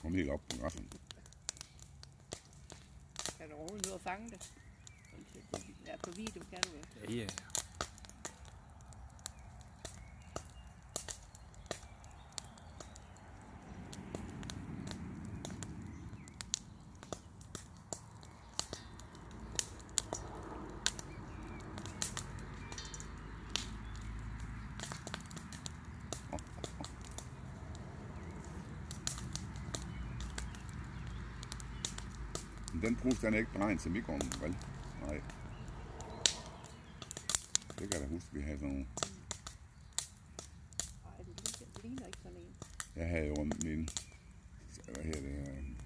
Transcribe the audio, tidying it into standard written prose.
kom helt op på græsset. Kan du overhovedet nå at fange det? Ja, på video kan du vel? Ja. Den brus, den er ikke beregnet til mikroovnen, vel? Nej. Det kan jeg da huske, vi havde sådan nogle. Nej, det ligner ikke sådan en. Jeg havde jo min, hvad hedder det,